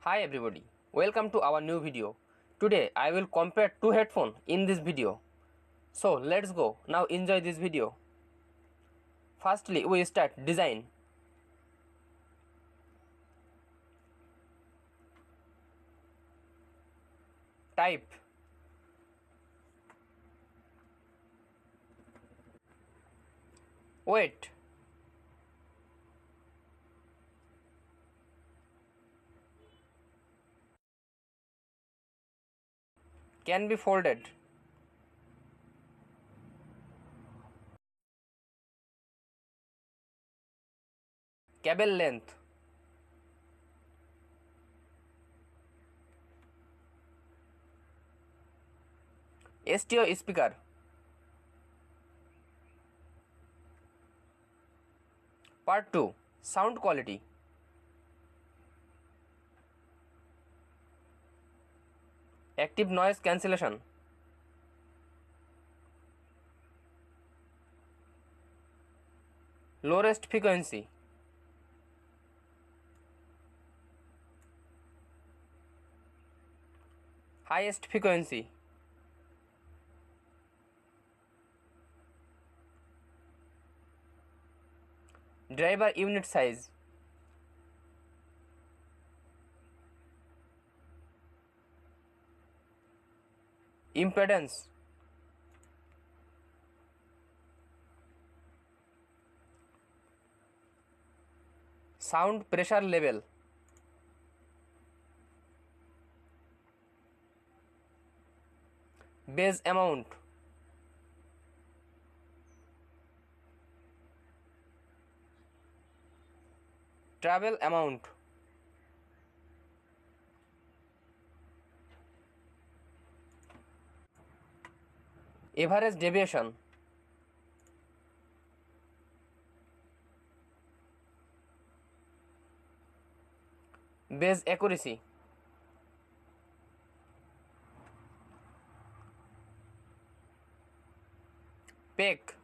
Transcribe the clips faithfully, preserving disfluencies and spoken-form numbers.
Hi everybody, welcome to our new video. Today I will compare two headphones in this video. So let's go, now enjoy this video. Firstly we start design. Type. Weight. Can be folded. Cable length. S T O speaker. Part two. Sound quality. Active noise cancellation. Lowest frequency. Highest frequency. Driver unit size. Impedance. Sound pressure level. Bass amount. Travel amount. Average deviation. Bass accuracy. Peak.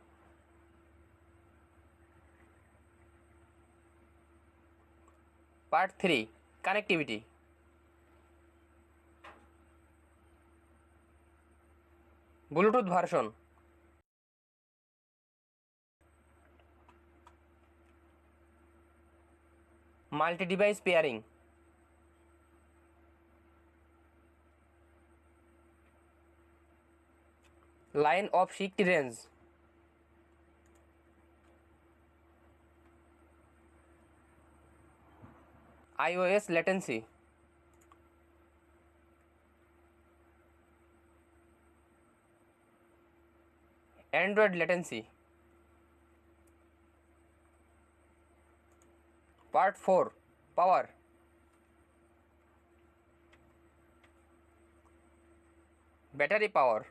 Part three. Connectivity. Bluetooth version. Multi-device pairing. Line of sight range. iOS latency. Android latency. Part four. Power. Battery power.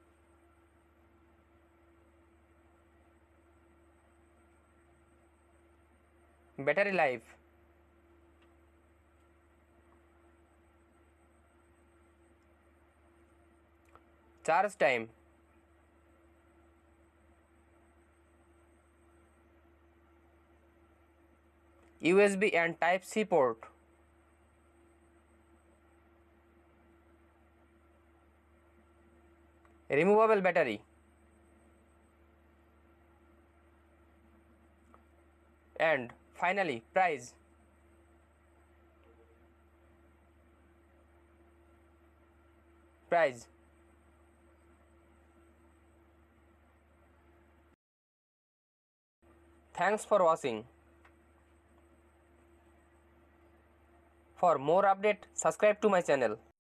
Battery life. Charge time. U S B and Type C port. Removable battery. And finally, price. Price. Thanks for watching. For more update, subscribe to my channel.